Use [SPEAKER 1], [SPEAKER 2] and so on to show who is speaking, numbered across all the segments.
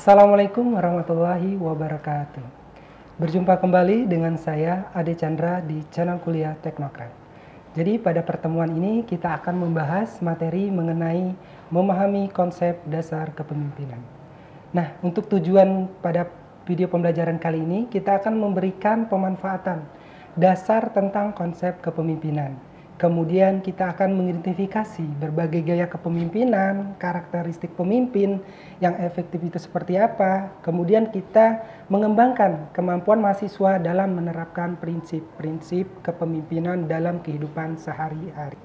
[SPEAKER 1] Assalamualaikum warahmatullahi wabarakatuh. Berjumpa kembali dengan saya Ade Chandra di channel kuliah Teknokrat. Jadi pada pertemuan ini kita akan membahas materi mengenai memahami konsep dasar kepemimpinan. Nah, untuk tujuan pada video pembelajaran kali ini kita akan memberikan pemanfaatan dasar tentang konsep kepemimpinan. Kemudian kita akan mengidentifikasi berbagai gaya kepemimpinan, karakteristik pemimpin yang efektif itu seperti apa. Kemudian kita mengembangkan kemampuan mahasiswa dalam menerapkan prinsip-prinsip kepemimpinan dalam kehidupan sehari-hari.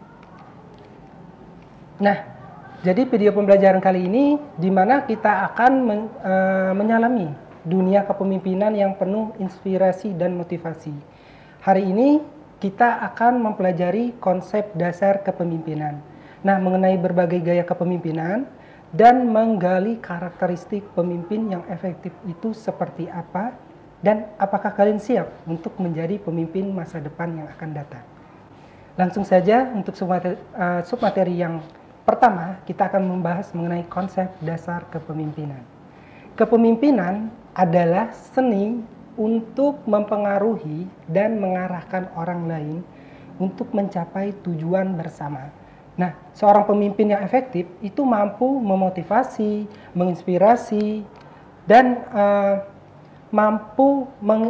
[SPEAKER 1] Nah, jadi video pembelajaran kali ini di mana kita akan menyalami dunia kepemimpinan yang penuh inspirasi dan motivasi. Hari ini kita akan mempelajari konsep dasar kepemimpinan. Nah, mengenai berbagai gaya kepemimpinan dan menggali karakteristik pemimpin yang efektif itu seperti apa dan apakah kalian siap untuk menjadi pemimpin masa depan yang akan datang. Langsung saja untuk submateri yang pertama, kita akan membahas mengenai konsep dasar kepemimpinan. Kepemimpinan adalah seni untuk mempengaruhi dan mengarahkan orang lain untuk mencapai tujuan bersama. Nah, seorang pemimpin yang efektif itu mampu memotivasi, menginspirasi, dan mampu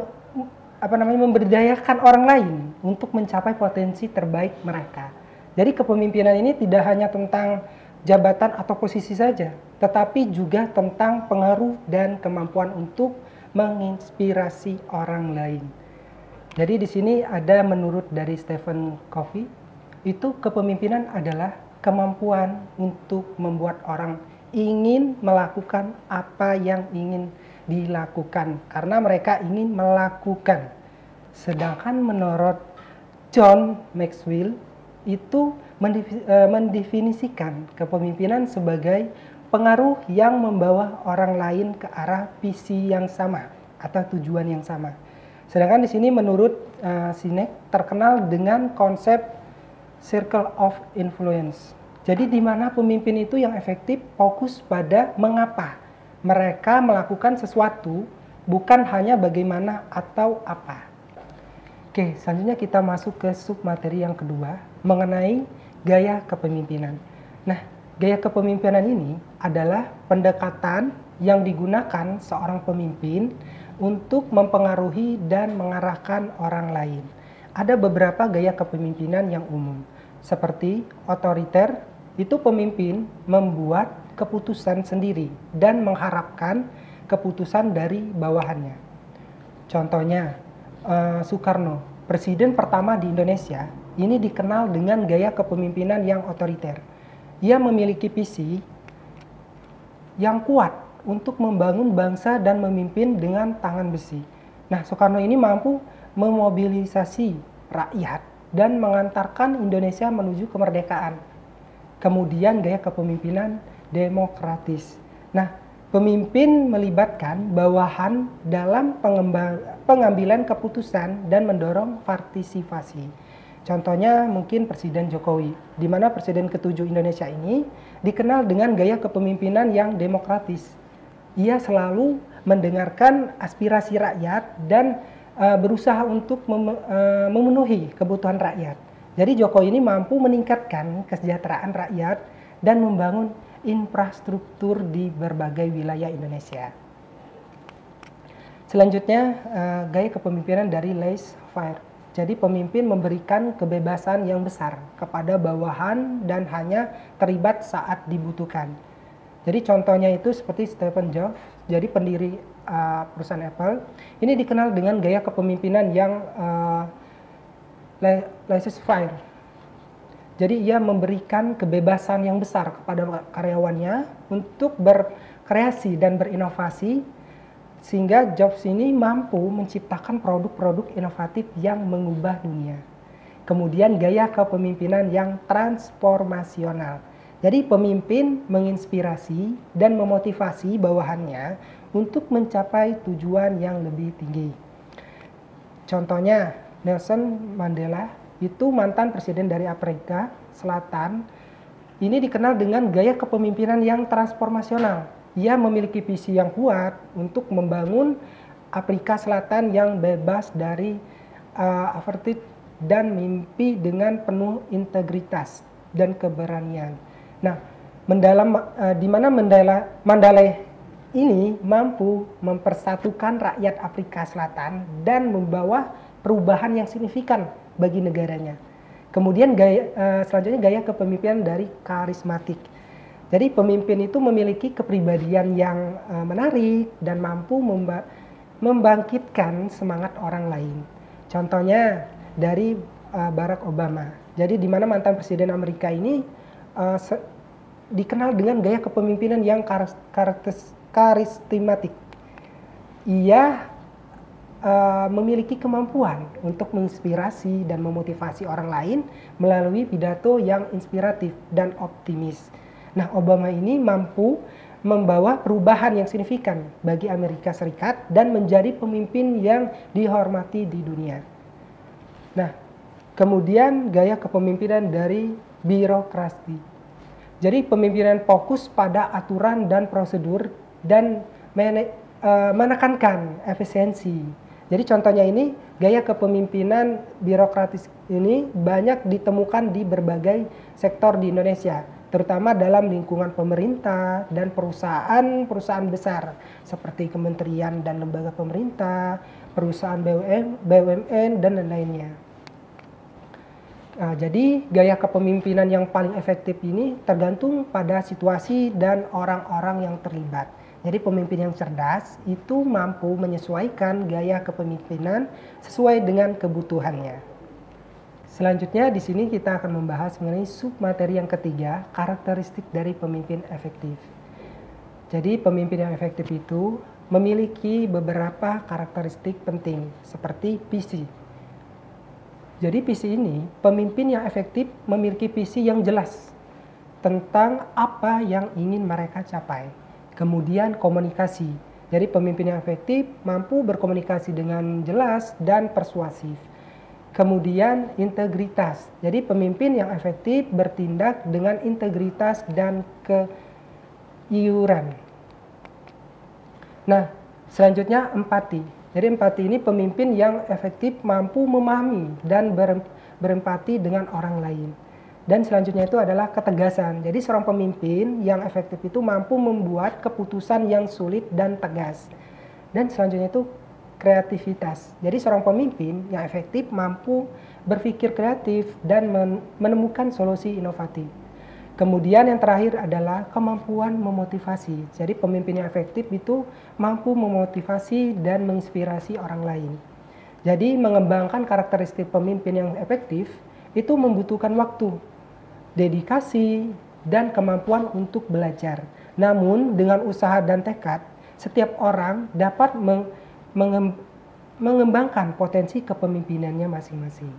[SPEAKER 1] memberdayakan orang lain untuk mencapai potensi terbaik mereka. Jadi kepemimpinan ini tidak hanya tentang jabatan atau posisi saja, tetapi juga tentang pengaruh dan kemampuan untuk menginspirasi orang lain. Jadi di sini ada menurut dari Stephen Covey, itu kepemimpinan adalah kemampuan untuk membuat orang ingin melakukan apa yang ingin dilakukan karena mereka ingin melakukan. Sedangkan menurut John Maxwell itu mendefinisikan kepemimpinan sebagai pengaruh yang membawa orang lain ke arah visi yang sama atau tujuan yang sama. Sedangkan di sini menurut Sinek terkenal dengan konsep circle of influence. Jadi di mana pemimpin itu yang efektif fokus pada mengapa mereka melakukan sesuatu, bukan hanya bagaimana atau apa. Oke, selanjutnya kita masuk ke submateri yang kedua mengenai gaya kepemimpinan. Nah, gaya kepemimpinan ini adalah pendekatan yang digunakan seorang pemimpin untuk mempengaruhi dan mengarahkan orang lain. Ada beberapa gaya kepemimpinan yang umum, seperti otoriter, itu pemimpin membuat keputusan sendiri dan mengharapkan keputusan dari bawahannya. Contohnya, Soekarno, presiden pertama di Indonesia, ini dikenal dengan gaya kepemimpinan yang otoriter. Ia memiliki visi yang kuat untuk membangun bangsa dan memimpin dengan tangan besi. Nah, Soekarno ini mampu memobilisasi rakyat dan mengantarkan Indonesia menuju kemerdekaan. Kemudian gaya kepemimpinan demokratis. Nah, pemimpin melibatkan bawahan dalam pengambilan keputusan dan mendorong partisipasi. Contohnya mungkin Presiden Jokowi, di mana Presiden ke-7 Indonesia ini dikenal dengan gaya kepemimpinan yang demokratis. Ia selalu mendengarkan aspirasi rakyat dan berusaha untuk memenuhi kebutuhan rakyat. Jadi Jokowi ini mampu meningkatkan kesejahteraan rakyat dan membangun infrastruktur di berbagai wilayah Indonesia. Selanjutnya, gaya kepemimpinan dari laissez-faire. Jadi pemimpin memberikan kebebasan yang besar kepada bawahan dan hanya terlibat saat dibutuhkan. Jadi contohnya itu seperti Stephen Jobs, jadi pendiri perusahaan Apple. Ini dikenal dengan gaya kepemimpinan yang laissez-faire. Jadi ia memberikan kebebasan yang besar kepada karyawannya untuk berkreasi dan berinovasi, sehingga Jobs ini mampu menciptakan produk-produk inovatif yang mengubah dunia. Kemudian gaya kepemimpinan yang transformasional. Jadi pemimpin menginspirasi dan memotivasi bawahannya untuk mencapai tujuan yang lebih tinggi. Contohnya Nelson Mandela, itu mantan presiden dari Afrika Selatan. Ini dikenal dengan gaya kepemimpinan yang transformasional. ia memiliki visi yang kuat untuk membangun Afrika Selatan yang bebas dari apartheid dan mimpi dengan penuh integritas dan keberanian. Nah, di mana Mandalay ini mampu mempersatukan rakyat Afrika Selatan dan membawa perubahan yang signifikan bagi negaranya. Kemudian selanjutnya gaya kepemimpinan dari karismatik. Jadi pemimpin itu memiliki kepribadian yang menarik dan mampu membangkitkan semangat orang lain. Contohnya dari Barack Obama. Jadi di mana mantan presiden Amerika ini dikenal dengan gaya kepemimpinan yang karismatik. Ia memiliki kemampuan untuk menginspirasi dan memotivasi orang lain melalui pidato yang inspiratif dan optimis. Nah, Obama ini mampu membawa perubahan yang signifikan bagi Amerika Serikat dan menjadi pemimpin yang dihormati di dunia. Nah, kemudian gaya kepemimpinan dari birokrasi. Jadi pemimpinan fokus pada aturan dan prosedur dan menekankan efisiensi. Jadi contohnya ini gaya kepemimpinan birokratis ini banyak ditemukan di berbagai sektor di Indonesia, terutama dalam lingkungan pemerintah dan perusahaan besar seperti kementerian dan lembaga pemerintah, perusahaan BUMN dan lain-lainnya. Nah, jadi gaya kepemimpinan yang paling efektif ini tergantung pada situasi dan orang-orang yang terlibat. Jadi pemimpin yang cerdas itu mampu menyesuaikan gaya kepemimpinan sesuai dengan kebutuhannya. Selanjutnya di sini kita akan membahas mengenai submateri yang ketiga, karakteristik dari pemimpin efektif. Jadi pemimpin yang efektif itu memiliki beberapa karakteristik penting seperti visi. Jadi visi ini, pemimpin yang efektif memiliki visi yang jelas tentang apa yang ingin mereka capai. Kemudian komunikasi. Jadi pemimpin yang efektif mampu berkomunikasi dengan jelas dan persuasif. Kemudian integritas. Jadi pemimpin yang efektif bertindak dengan integritas dan keiuran. Nah, selanjutnya empati. Jadi empati ini pemimpin yang efektif mampu memahami dan berempati dengan orang lain. Dan selanjutnya itu adalah ketegasan. Jadi seorang pemimpin yang efektif itu mampu membuat keputusan yang sulit dan tegas. Dan selanjutnya itu kreativitas. Jadi seorang pemimpin yang efektif mampu berpikir kreatif dan menemukan solusi inovatif. Kemudian yang terakhir adalah kemampuan memotivasi. Jadi pemimpin yang efektif itu mampu memotivasi dan menginspirasi orang lain. Jadi mengembangkan karakteristik pemimpin yang efektif itu membutuhkan waktu, dedikasi, dan kemampuan untuk belajar. Namun dengan usaha dan tekad, setiap orang dapat mengembangkan potensi kepemimpinannya masing-masing.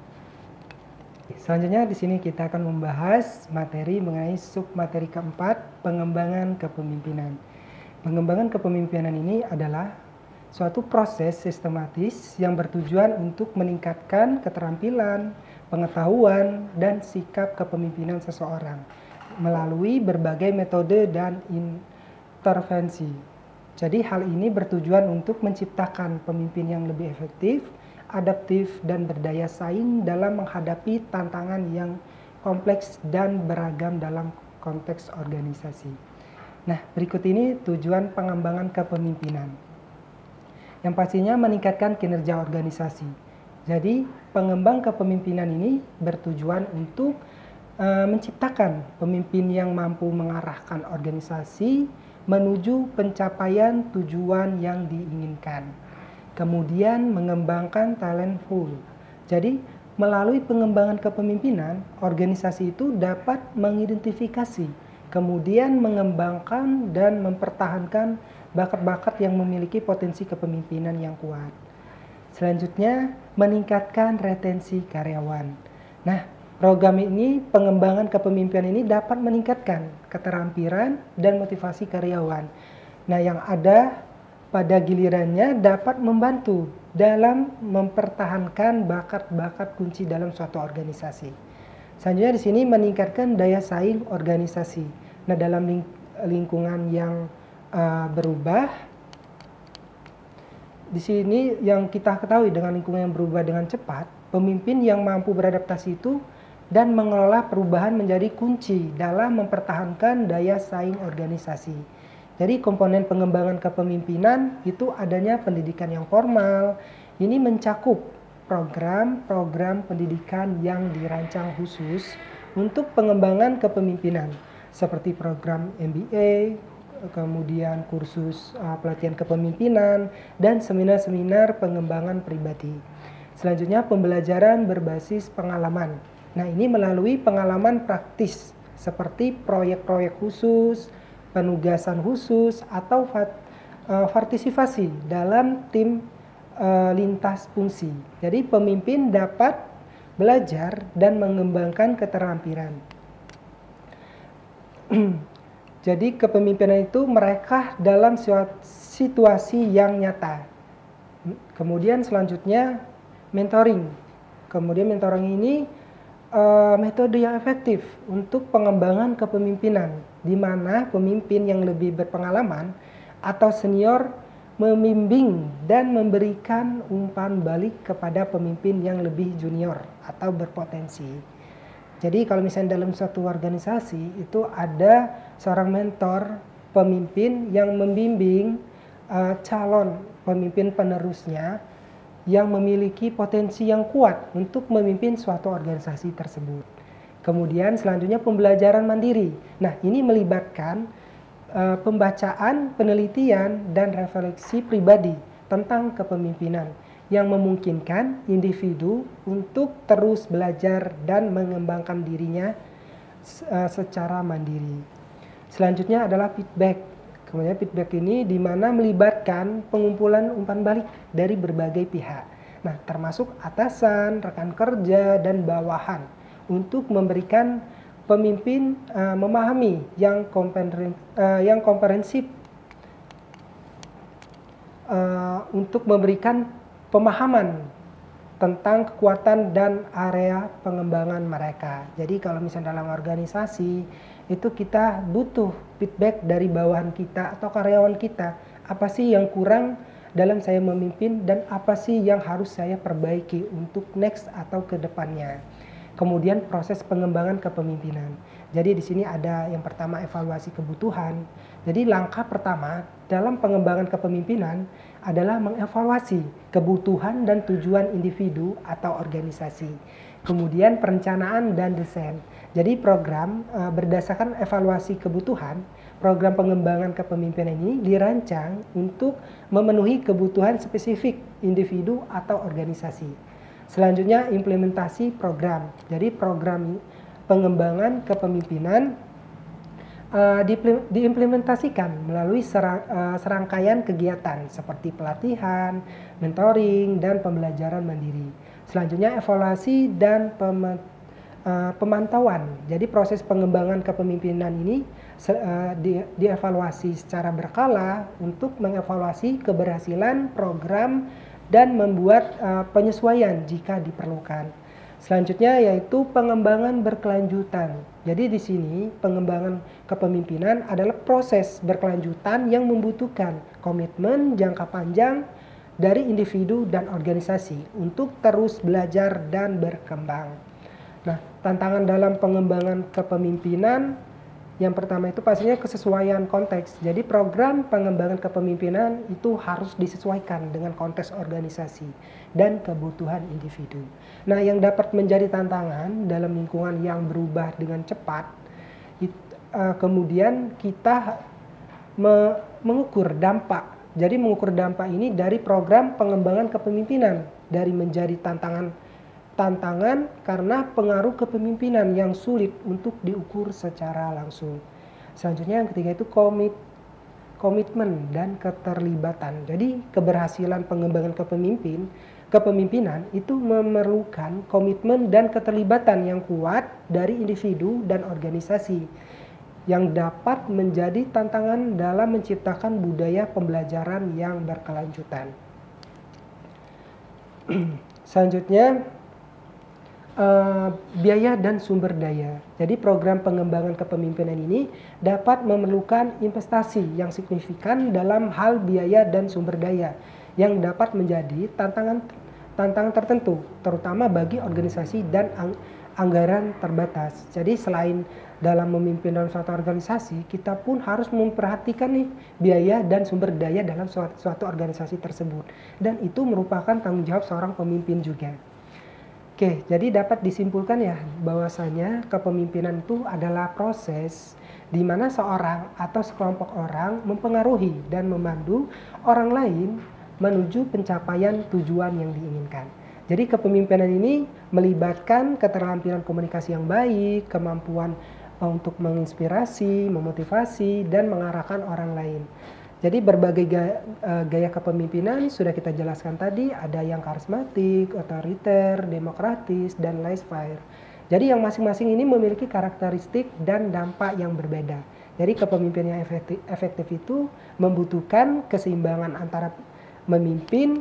[SPEAKER 1] Selanjutnya di sini kita akan membahas materi mengenai submateri keempat, pengembangan kepemimpinan. Pengembangan kepemimpinan ini adalah suatu proses sistematis yang bertujuan untuk meningkatkan keterampilan, pengetahuan, dan sikap kepemimpinan seseorang melalui berbagai metode dan intervensi. Jadi hal ini bertujuan untuk menciptakan pemimpin yang lebih efektif, adaptif, dan berdaya saing dalam menghadapi tantangan yang kompleks dan beragam dalam konteks organisasi. Nah, berikut ini tujuan pengembangan kepemimpinan. Yang pastinya meningkatkan kinerja organisasi. Jadi, pengembang kepemimpinan ini bertujuan untuk menciptakan pemimpin yang mampu mengarahkan organisasi menuju pencapaian tujuan yang diinginkan. Kemudian mengembangkan talent pool. Jadi, melalui pengembangan kepemimpinan, organisasi itu dapat mengidentifikasi, kemudian mengembangkan dan mempertahankan bakat-bakat yang memiliki potensi kepemimpinan yang kuat. Selanjutnya, meningkatkan retensi karyawan. Nah, program ini, pengembangan kepemimpinan ini dapat meningkatkan keterampilan dan motivasi karyawan. Nah, yang ada pada gilirannya dapat membantu dalam mempertahankan bakat-bakat kunci dalam suatu organisasi. Selanjutnya di sini meningkatkan daya saing organisasi. Nah, dalam lingkungan yang berubah. Di sini yang kita ketahui dengan lingkungan yang berubah dengan cepat, pemimpin yang mampu beradaptasi itu dan mengelola perubahan menjadi kunci dalam mempertahankan daya saing organisasi. Jadi komponen pengembangan kepemimpinan itu adanya pendidikan yang formal, ini mencakup program-program pendidikan yang dirancang khusus untuk pengembangan kepemimpinan, seperti program MBA, kemudian kursus pelatihan kepemimpinan, dan seminar-seminar pengembangan pribadi. Selanjutnya pembelajaran berbasis pengalaman. Nah, ini melalui pengalaman praktis seperti proyek-proyek khusus, penugasan khusus, atau partisipasi dalam tim lintas fungsi. Jadi pemimpin dapat belajar dan mengembangkan keterampilan. Jadi kepemimpinan itu mereka dalam situasi yang nyata. Kemudian selanjutnya mentoring. Kemudian mentoring ini metode yang efektif untuk pengembangan kepemimpinan, di mana pemimpin yang lebih berpengalaman atau senior membimbing dan memberikan umpan balik kepada pemimpin yang lebih junior atau berpotensi. Jadi kalau misalnya dalam suatu organisasi itu ada seorang mentor pemimpin yang membimbing calon pemimpin penerusnya yang memiliki potensi yang kuat untuk memimpin suatu organisasi tersebut. Kemudian selanjutnya pembelajaran mandiri. Nah, ini melibatkan pembacaan, penelitian, dan refleksi pribadi tentang kepemimpinan yang memungkinkan individu untuk terus belajar dan mengembangkan dirinya secara mandiri. Selanjutnya adalah feedback. Kemudian feedback ini di mana melibatkan pengumpulan umpan balik dari berbagai pihak. Nah, termasuk atasan, rekan kerja, dan bawahan untuk memberikan pemimpin memahami yang komprehensif untuk memberikan pemahaman tentang kekuatan dan area pengembangan mereka. Jadi kalau misalnya dalam organisasi itu kita butuh feedback dari bawahan kita atau karyawan kita. Apa sih yang kurang dalam saya memimpin dan apa sih yang harus saya perbaiki untuk next atau ke depannya. Kemudian proses pengembangan kepemimpinan. Jadi di sini ada yang pertama evaluasi kebutuhan. Jadi langkah pertama dalam pengembangan kepemimpinan adalah mengevaluasi kebutuhan dan tujuan individu atau organisasi. Kemudian perencanaan dan desain. Jadi program berdasarkan evaluasi kebutuhan, program pengembangan kepemimpinan ini dirancang untuk memenuhi kebutuhan spesifik individu atau organisasi. Selanjutnya implementasi program. Jadi program pengembangan kepemimpinan diimplementasikan melalui serangkaian kegiatan seperti pelatihan, mentoring, dan pembelajaran mandiri. Selanjutnya evaluasi dan pemantauan. Jadi proses pengembangan kepemimpinan ini dievaluasi secara berkala untuk mengevaluasi keberhasilan program dan membuat penyesuaian jika diperlukan. Selanjutnya yaitu pengembangan berkelanjutan. Jadi di sini pengembangan kepemimpinan adalah proses berkelanjutan yang membutuhkan komitmen jangka panjang dari individu dan organisasi untuk terus belajar dan berkembang. Nah, tantangan dalam pengembangan kepemimpinan yang pertama itu pastinya kesesuaian konteks. Jadi program pengembangan kepemimpinan itu harus disesuaikan dengan konteks organisasi dan kebutuhan individu. Nah, yang dapat menjadi tantangan dalam lingkungan yang berubah dengan cepat, kemudian kita mengukur dampak. Jadi mengukur dampak ini dari program pengembangan kepemimpinan, dari menjadi tantangan karena pengaruh kepemimpinan yang sulit untuk diukur secara langsung. Selanjutnya yang ketiga itu komitmen dan keterlibatan. Jadi keberhasilan pengembangan kepemimpinan itu memerlukan komitmen dan keterlibatan yang kuat dari individu dan organisasi yang dapat menjadi tantangan dalam menciptakan budaya pembelajaran yang berkelanjutan. Selanjutnya biaya dan sumber daya. Jadi program pengembangan kepemimpinan ini dapat memerlukan investasi yang signifikan dalam hal biaya dan sumber daya yang dapat menjadi tantangan tertentu, terutama bagi organisasi dan anggaran terbatas. Jadi selain dalam memimpin dalam suatu organisasi, kita pun harus memperhatikan nih biaya dan sumber daya dalam suatu organisasi tersebut. Dan itu merupakan tanggung jawab seorang pemimpin juga. Oke, jadi dapat disimpulkan ya bahwasanya kepemimpinan itu adalah proses di mana seorang atau sekelompok orang mempengaruhi dan memandu orang lain menuju pencapaian tujuan yang diinginkan. Jadi kepemimpinan ini melibatkan keterampilan komunikasi yang baik, kemampuan untuk menginspirasi, memotivasi, dan mengarahkan orang lain. Jadi berbagai gaya kepemimpinan sudah kita jelaskan tadi, ada yang karismatik, otoriter, demokratis, dan laissez-faire. Jadi yang masing-masing ini memiliki karakteristik dan dampak yang berbeda. Jadi kepemimpinan yang efektif itu membutuhkan keseimbangan antara memimpin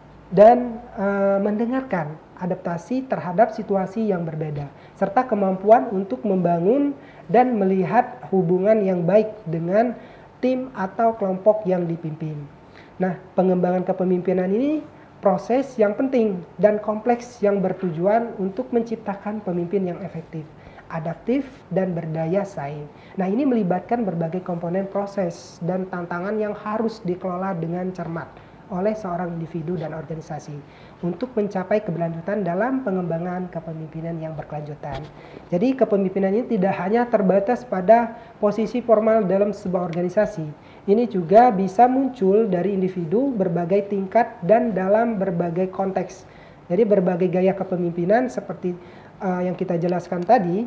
[SPEAKER 1] dan mendengarkan, adaptasi terhadap situasi yang berbeda, serta kemampuan untuk membangun dan melihat hubungan yang baik dengan tim atau kelompok yang dipimpin. Nah, pengembangan kepemimpinan ini proses yang penting dan kompleks yang bertujuan untuk menciptakan pemimpin yang efektif, adaptif, dan berdaya saing. Nah, ini melibatkan berbagai komponen proses dan tantangan yang harus dikelola dengan cermat oleh seorang individu dan organisasi untuk mencapai keberlanjutan dalam pengembangan kepemimpinan yang berkelanjutan. Jadi kepemimpinan ini tidak hanya terbatas pada posisi formal dalam sebuah organisasi. Ini juga bisa muncul dari individu berbagai tingkat dan dalam berbagai konteks. Jadi berbagai gaya kepemimpinan seperti yang kita jelaskan tadi,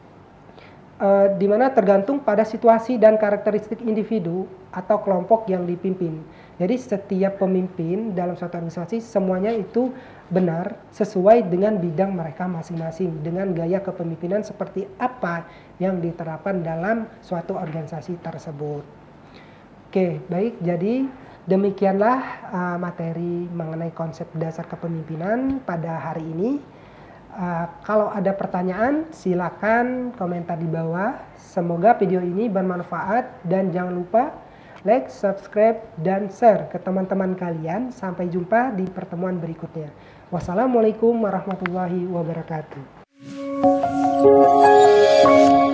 [SPEAKER 1] di mana tergantung pada situasi dan karakteristik individu atau kelompok yang dipimpin. Jadi setiap pemimpin dalam suatu organisasi semuanya itu benar sesuai dengan bidang mereka masing-masing, dengan gaya kepemimpinan seperti apa yang diterapkan dalam suatu organisasi tersebut. Oke, baik, jadi demikianlah materi mengenai konsep dasar kepemimpinan pada hari ini. Kalau ada pertanyaan silakan komentar di bawah. Semoga video ini bermanfaat dan jangan lupa like, subscribe, dan share ke teman-teman kalian. Sampai jumpa di pertemuan berikutnya. Wassalamualaikum warahmatullahi wabarakatuh.